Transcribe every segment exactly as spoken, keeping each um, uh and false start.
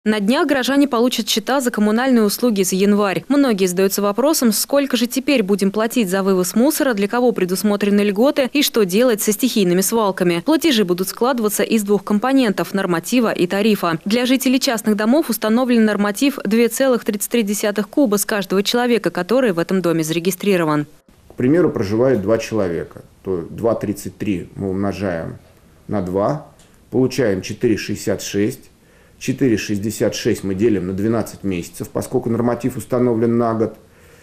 На днях горожане получат счета за коммунальные услуги за январь. Многие задаются вопросом, сколько же теперь будем платить за вывоз мусора, для кого предусмотрены льготы и что делать со стихийными свалками. Платежи будут складываться из двух компонентов – норматива и тарифа. Для жителей частных домов установлен норматив две целых тридцать три десятых куба с каждого человека, который в этом доме зарегистрирован. К примеру, проживает два человека. То два целых тридцать три мы умножаем на два, получаем четыре целых шестьдесят шесть. четыре целых шестьдесят шесть мы делим на двенадцать месяцев, поскольку норматив установлен на год,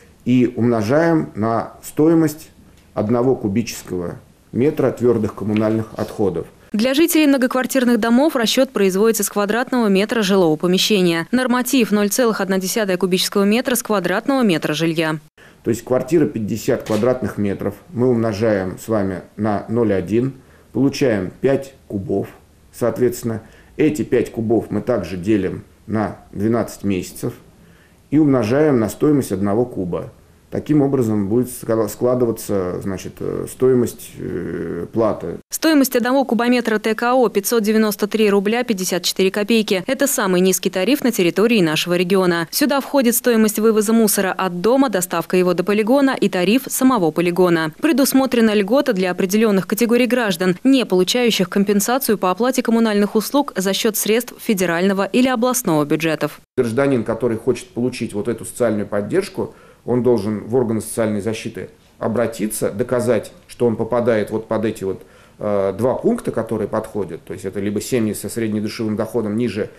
и умножаем на стоимость одного кубического метра твердых коммунальных отходов. Для жителей многоквартирных домов расчет производится с квадратного метра жилого помещения. Норматив ноль целых одна десятая кубического метра с квадратного метра жилья. То есть квартира пятьдесят квадратных метров мы умножаем с вами на ноль целых одна десятая, получаем пять кубов, соответственно. Эти пять кубов мы также делим на двенадцать месяцев и умножаем на стоимость одного куба. Таким образом будет складываться, значит, стоимость э, платы. Стоимость одного кубометра ТКО – пятьсот девяносто три рубля пятьдесят четыре копейки. Это самый низкий тариф на территории нашего региона. Сюда входит стоимость вывоза мусора от дома, доставка его до полигона и тариф самого полигона. Предусмотрена льгота для определенных категорий граждан, не получающих компенсацию по оплате коммунальных услуг за счет средств федерального или областного бюджетов. Гражданин, который хочет получить вот эту социальную поддержку, он должен в органы социальной защиты обратиться, доказать, что он попадает вот под эти вот э, два пункта, которые подходят. То есть это либо семьи со среднедушевым доходом ниже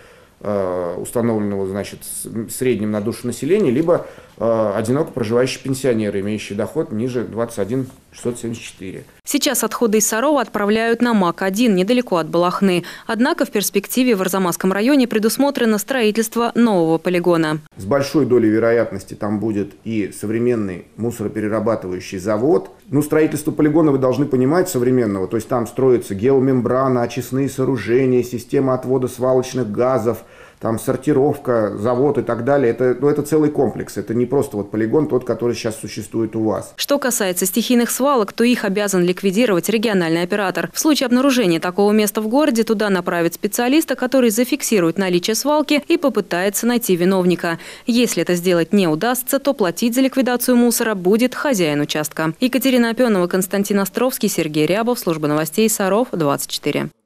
э, установленного, значит, средним на душу населения, либо э, одиноко проживающие пенсионеры, имеющие доход ниже двадцать один тысяча шестьсот семьдесят четыре. Сейчас отходы из Сарова отправляют на МАК один, недалеко от Балахны. Однако в перспективе в Арзамасском районе предусмотрено строительство нового полигона. С большой долей вероятности там будет и современный мусороперерабатывающий завод. Ну, строительство полигона вы должны понимать современного. То есть там строится геомембрана, очистные сооружения, система отвода свалочных газов, там сортировка, завод и так далее. Это, ну, это целый комплекс. Это не просто вот полигон, тот, который сейчас существует у вас. Что касается стихийных свалок, то их обязан ликвидировать региональный оператор. В случае обнаружения такого места в городе туда направят специалиста, который зафиксирует наличие свалки и попытается найти виновника. Если это сделать не удастся, то платить за ликвидацию мусора будет хозяин участка. Екатерина Опенова, Константин Островский, Сергей Рябов, служба новостей Саров, двадцать четыре.